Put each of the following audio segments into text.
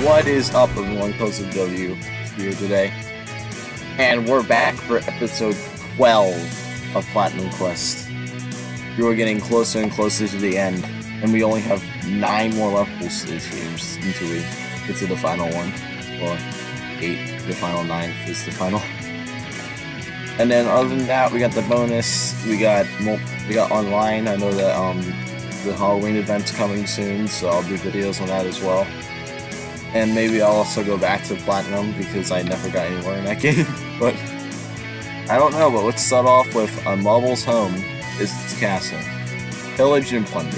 What is up, everyone? CuddlesFTW here today, and we're back for episode 12 of PlatinumQuest. We are getting closer and closer to the end, and we only have 9 more levels until we get to the final one, or 8, the final 9 is the final. And then other than that, we got the bonus. We got online. I know that the Halloween event's coming soon, so I'll do videos on that as well. And maybe I'll also go back to Platinum because I never got anywhere in that game. But I don't know. But let's start off with a Mubble's home is its castle. Pillage and plunder.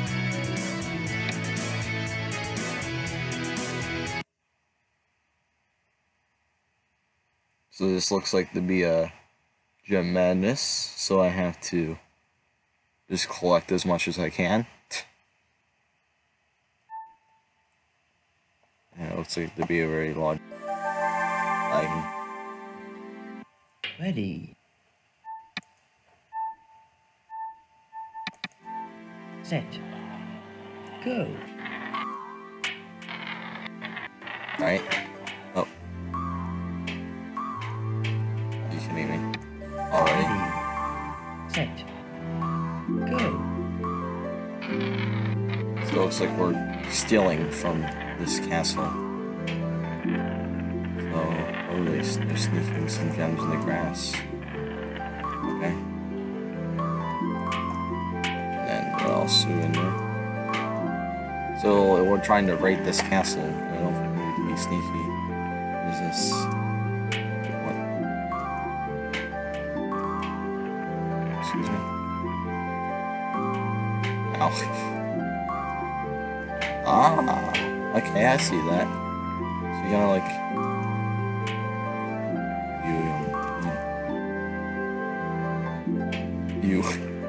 So this looks like to be a gem madness, so I have to just collect as much as I can. And it looks like to be a very large item. Ready. Set. Go. Alright. Oh. You kidding me? Already? Set. Go. So it looks like we're stealing from this castle. So, oh, they're sneaking some gems in the grass. Okay. And then what else are in there? So we're trying to raid this castle. I don't think we need to be sneaky. What is this? What? Excuse me. Ow. Ah, okay, I see that. So you gotta like you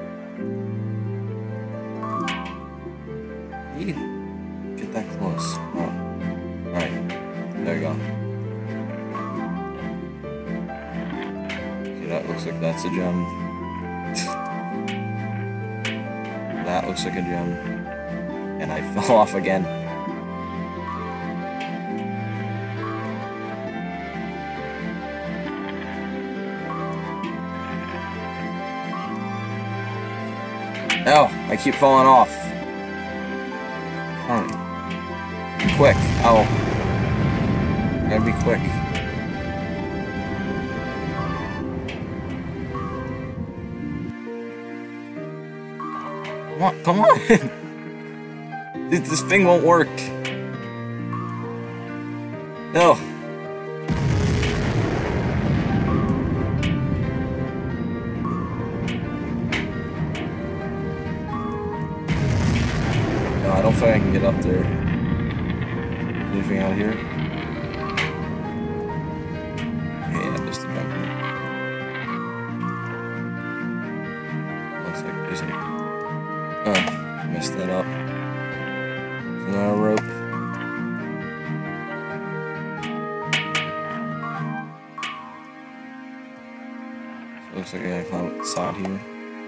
get that close. Oh. Alright, there you go. Okay, that looks like that's a gem. That looks like a gem. And I fell off again. Oh, I keep falling off. Alright. Quick. Oh. Gotta be quick. Come on, come on! This thing won't work. No. No, I don't think I can get up there. Anything out here? Yeah, just a jump here. Looks like there's a... Oh, messed that up. Another rope. So it looks like I gotta climb up the side here.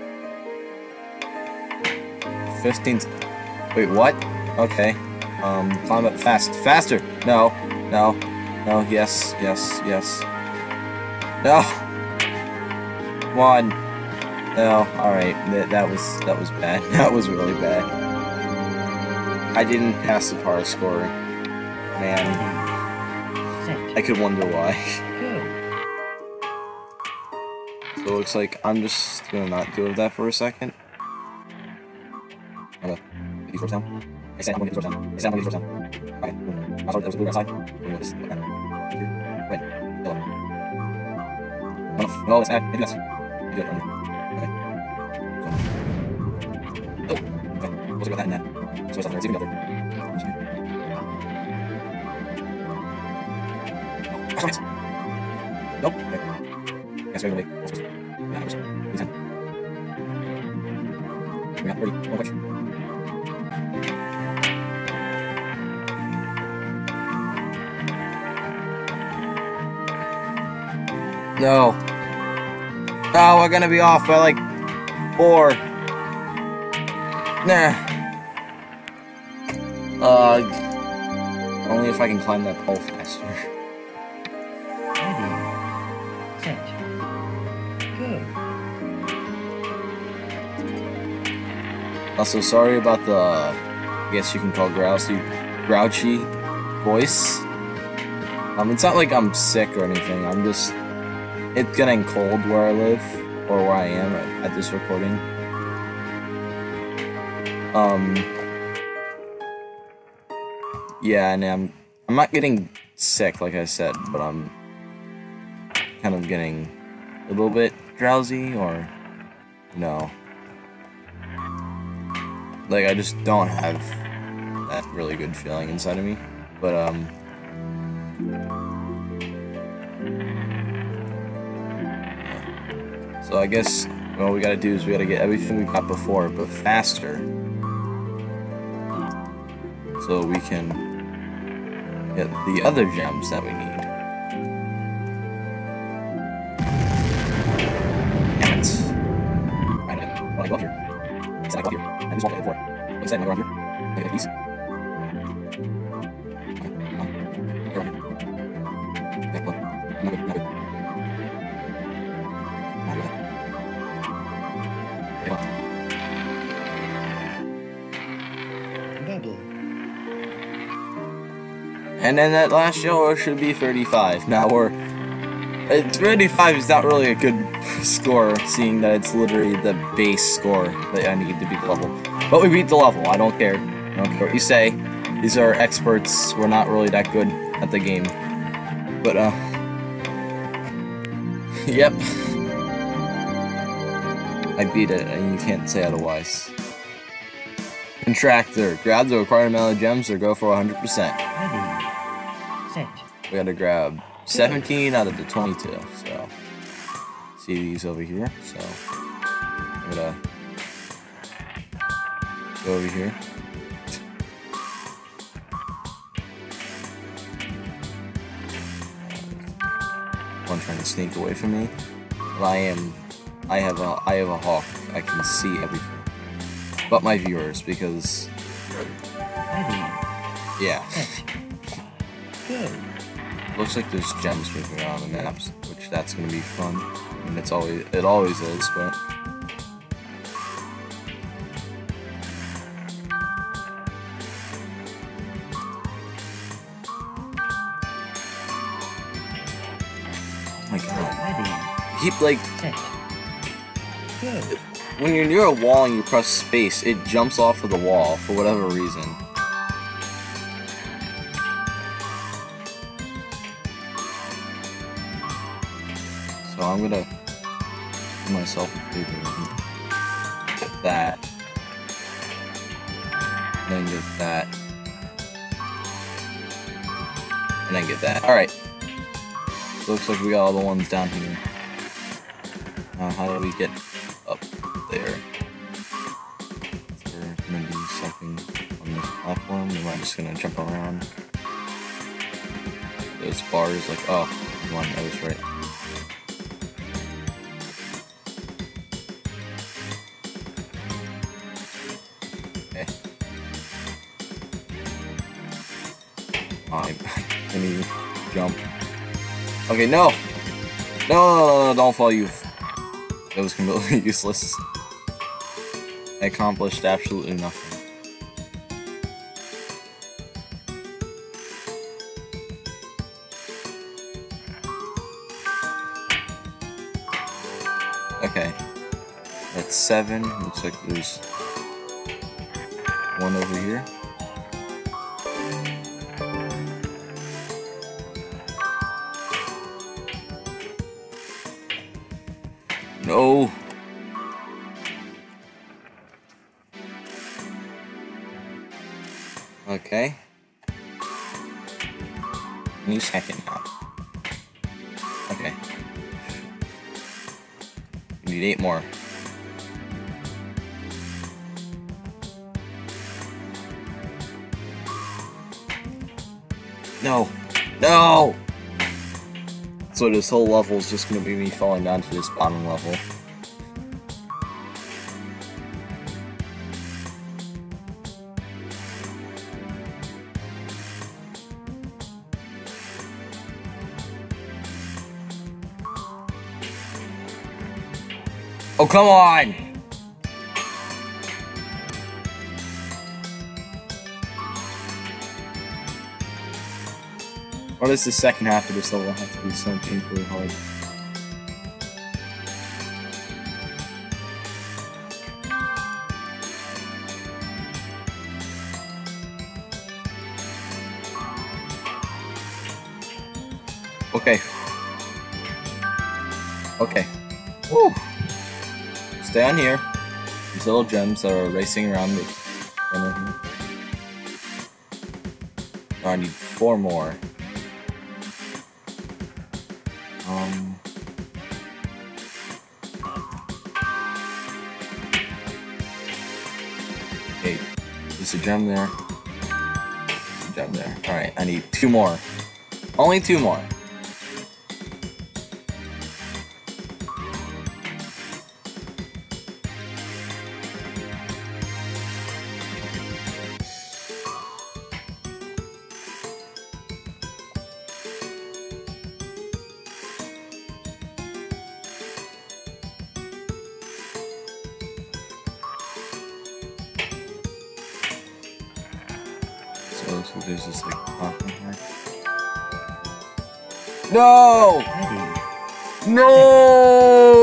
15. Wait, what? Okay. Climb up fast. Faster! No. No. No. Yes. Yes. Yes. No! Come on. No. Alright. That was bad. That was really bad. I didn't pass the par score. Man. I could wonder why. So it looks like I'm just gonna not deal with that for a second. I'm gonna get these ropes down. I said I'm gonna get these ropes down. I said I'm gonna get these ropes down. Alright. I thought there was a blue outside. Wait. Kill him. Oh, no, it's bad. Maybe that's good. Okay. Oh, okay. We'll see about that in that. So it's up there. It's even up there. Nope. Okay. Guess we're gonna make. Yeah, we got 30. One quick. No. No, we're gonna be off by like 4. Nah. Only if I can climb that pole faster. Ready, set, go. Also, sorry about the, I guess you can call grouchy voice. It's not like I'm sick or anything, I'm just, it's getting cold where I live, or where I am at this recording. Yeah, and I'm not getting sick, like I said, but I'm kind of getting a little bit drowsy, or no. Like, I just don't have that really good feeling inside of me, but, so I guess what we gotta do is we gotta get everything we got before, but faster, so we can get the other gems that we need. Damn it. I wanna go up here. I said I go up here. I just walked before. Like I said, I go up here. I get these. Bubble. And then that last yellow should be 35. Now 35 is not really a good score, seeing that it's literally the base score that I need to beat the level. But we beat the level, I don't care. I don't care what you say. These are experts, we're not really that good at the game. But, yep. I beat it, and you can't say otherwise. Contractor, grab the required amount of gems or go for 100%. Ready, set. We gotta grab 17 out of the 22, so see these over here. So I'm gonna go over here. One trying to sneak away from me. Well, I have a hawk. I can see everything, but my viewers, because Ready, yeah. set, go. Looks like there's gems moving around the maps, which that's gonna be fun. I mean, it always is, but oh my god! Ready, Keep like set, go. when you're near a wall and you press space, it jumps off of the wall for whatever reason. So I'm gonna do myself a favor and get that, and then get that, and then get that. Alright. Looks like we got all the ones down here. Now, how do we get up there? So we're gonna do something on this platform. We're just gonna jump around. Those bars, like, oh, one, that was right. Can you jump? Okay, no! No, don't fall, you. That was completely useless. I accomplished absolutely nothing. Okay. That's 7. Looks like there's one over here. No. Okay. Any second now. Okay. We need 8 more. No. No! So this whole level is just gonna be me falling down to this bottom level. Oh, come on! Why does the second half of this level have to be so painfully hard? Okay. Okay. Woo! Stay on here. These little gems that are racing around the corner here. Oh, I need 4 more. Okay, there's a gem there. There's a gem there. Alright, I need 2 more. Only 2 more. So there's just like pop in here. No! Ready. No!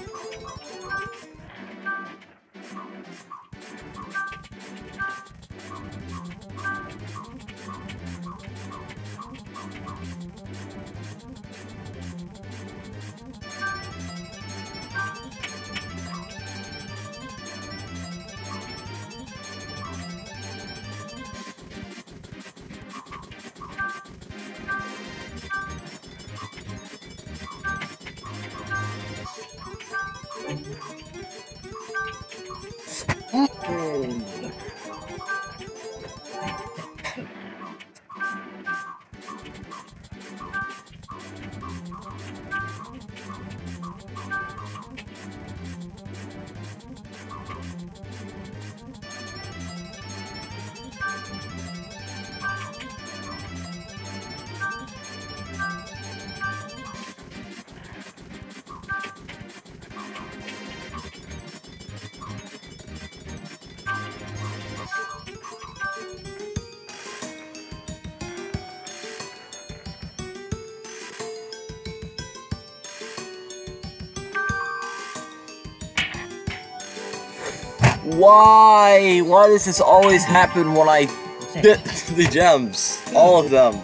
Why? Why does this always happen when I get the gems? All of them.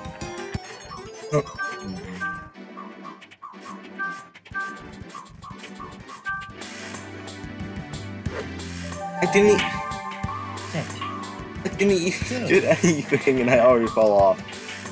I didn't even get anything and I already fell off.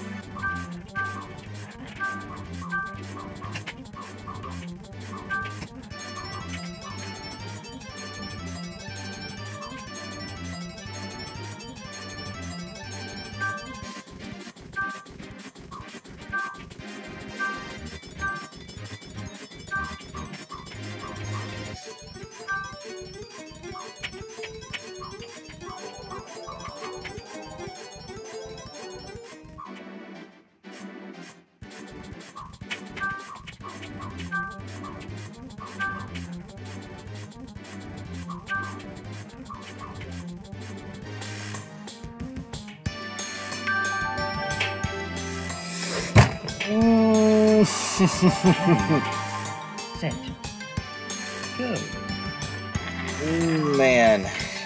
Set. Go. Man.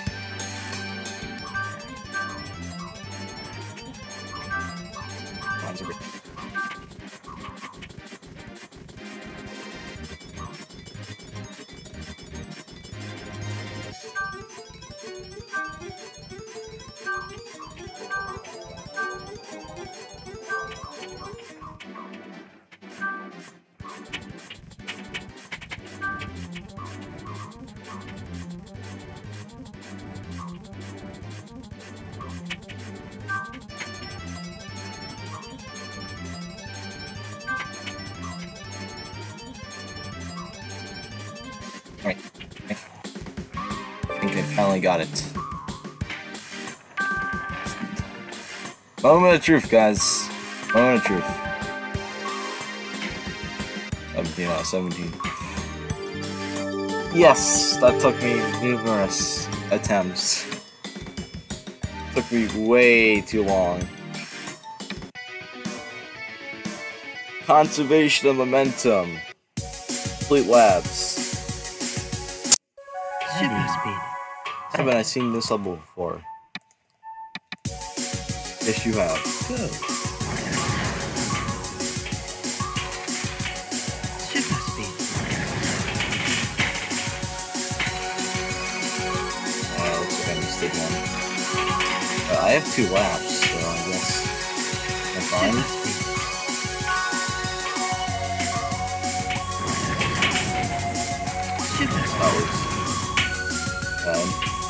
Mine's a bit. Alright. I think I finally got it. Moment of truth, guys. Moment of truth. 17 out of 17. Yes, that took me numerous attempts. Took me way too long. Conservation of momentum. Complete labs. Super speed. Haven't I seen this level before? Yes, you have. Go. Super speed. Looks like I missed it one. I have 2 laps, so I guess I'm fine. Super speed. Super That speed. was bad.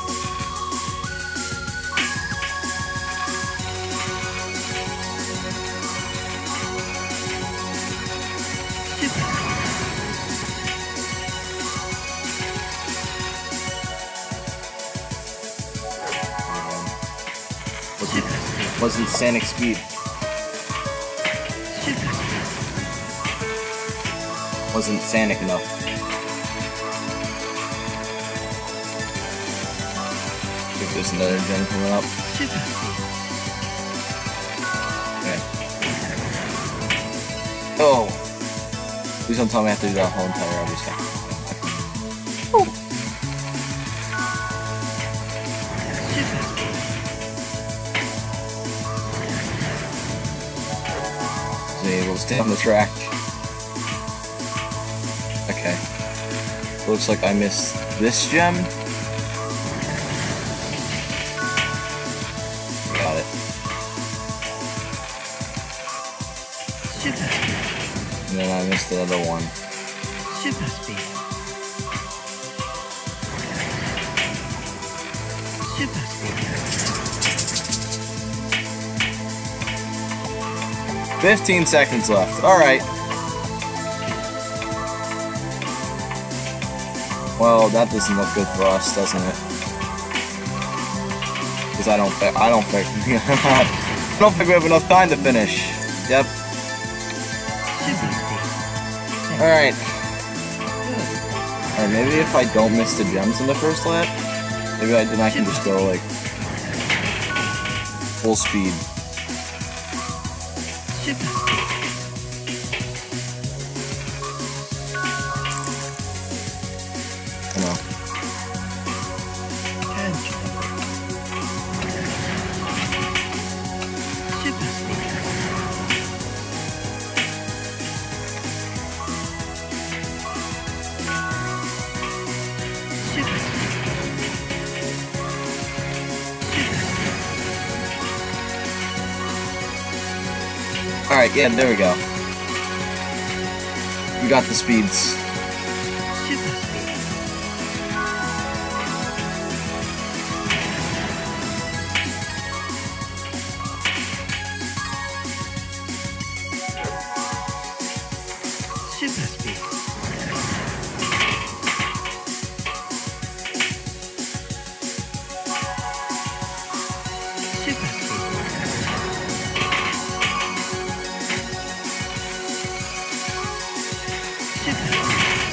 Super speed. Wasn't Sonic speed. Super speed. Wasn't Sonic enough. I think there's another gen coming up. Super speed. Okay. Oh! Please don't tell me I have to do that whole entire every second. Super speed. Is he able to stay on the track? Okay. Looks like I missed this gem. Got it. Super speed. And then I missed the other one. Super speed. Super speed. 15 seconds left. Alright. Well, that doesn't look good for us, doesn't it? Because I don't think I don't think we have enough time to finish. Yep. Super speed. Alright. Good. Alright, maybe if I don't miss the gems in the first lap, maybe then I can just go like full speed. Super speed. You know. Turn jump. Super speed. Super speed. Super speed. Alright, yeah, there we go. We got the speeds. Super speed. Super speed. Super speed. Super speed.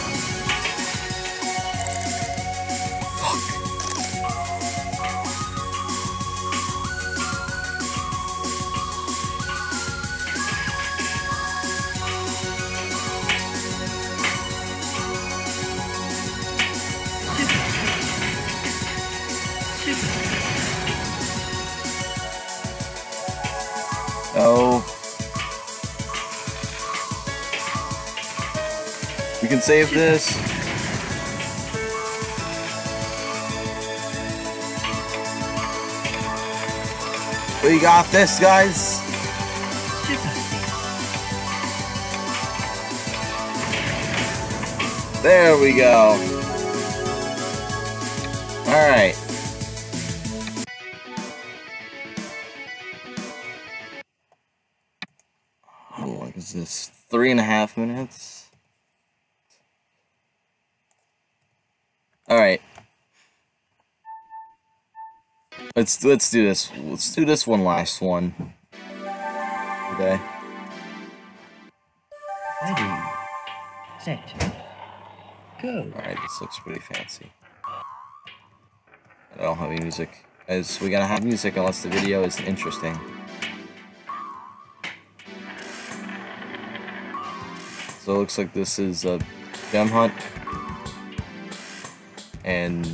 Super speed. Super speed. Oh. We can save this. We got this, guys. Super speed. There we go. Alright. How long is this? 3.5 minutes? Alright. Let's do this. Let's do this one last one. Okay. Ready. Set. Go. Alright, this looks pretty fancy. I don't have any music. As we gotta have music unless the video isn't interesting. So it looks like this is a gem hunt. And...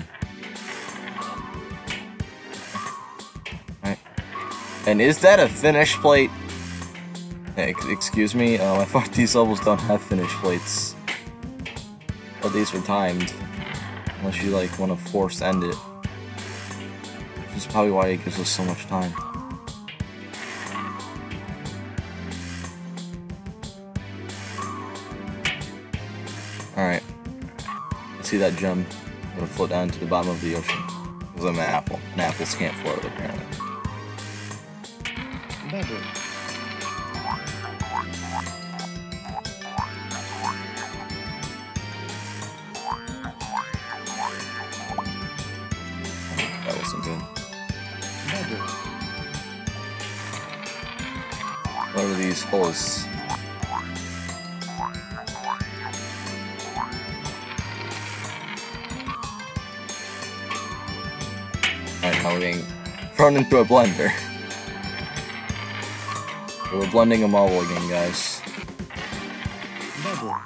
Alright. And is that a finish plate? Excuse me? I thought these levels don't have finish plates. But these were timed. Unless you like want to force end it. Which is probably why it gives us so much time. Alright. Let's see that gem. I'm gonna float down to the bottom of the ocean. Because I'm an apple. And apples can't float, apparently. Bubble. That wasn't good. Bubble. What are these holes? Alright, now we're getting thrown into a blender. So we're blending them all again, guys. Bubble.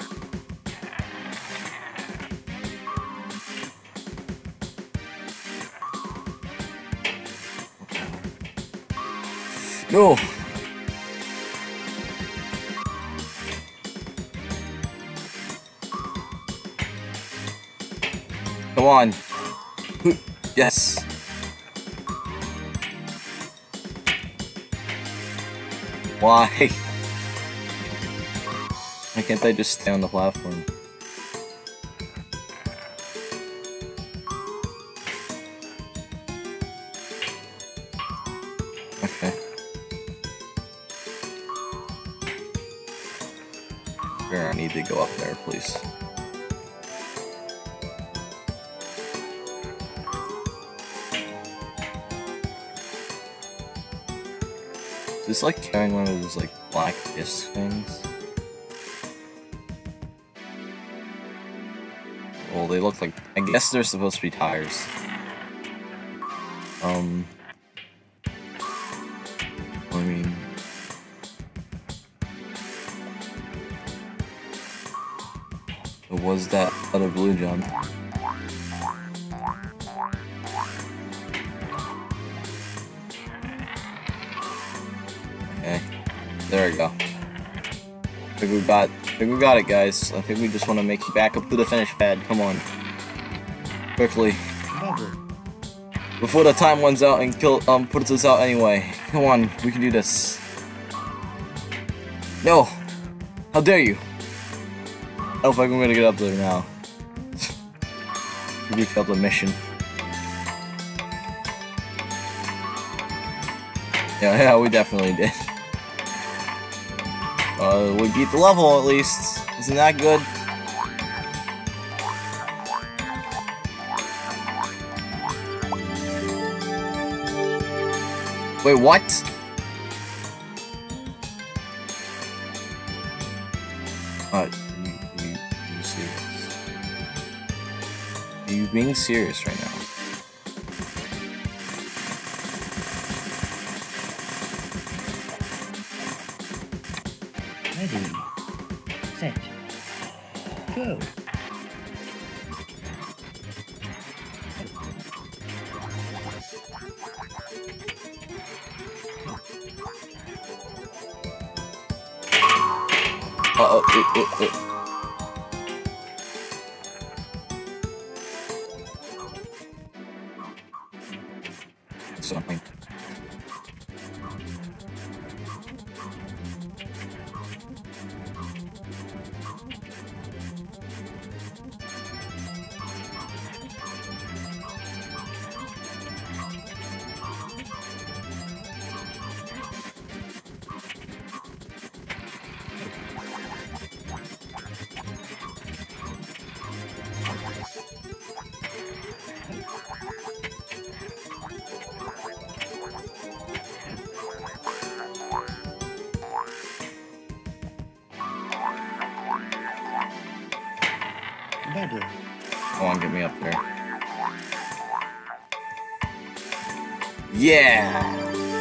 No! Come on! Yes! Why? Why can't I just stay on the platform? Okay. Sure, I need to go up there, please. Is this like carrying one of those like black disc things? Well, they look like, I guess they're supposed to be tires. I mean... What was that other blue jump? Okay, there we go. I think we got it, guys. I think we just want to make it back up to the finish pad. Come on, quickly, Bubble. before the time runs out and puts us out anyway. Come on, we can do this. No, how dare you? I don't think I'm gonna get up there now. We failed the mission. Yeah, we definitely did. We beat the level at least. Isn't that good? Wait, what? Are you serious? Are you being serious right now? Ready. Set. Go. Something. Bubble. Come on, get me up there. Yeah!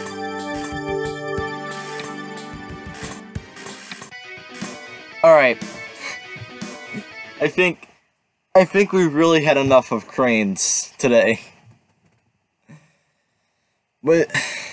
Alright. I think we've really had enough of cranes today. But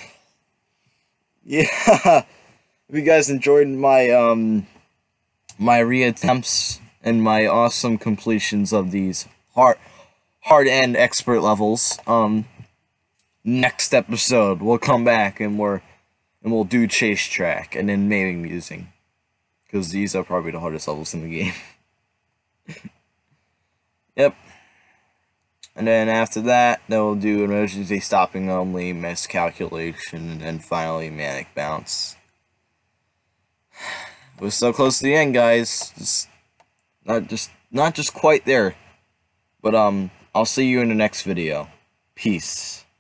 yeah, if you guys enjoyed my my reattempts and my awesome completions of these hard end expert levels, next episode we'll come back and we'll do chase track and then maybe musing, because these are probably the hardest levels in the game. Yep. And then after that, then we'll do emergency stopping only, miscalculation, and then finally manic bounce. We're so close to the end, guys. Not just quite there. But I'll see you in the next video. Peace.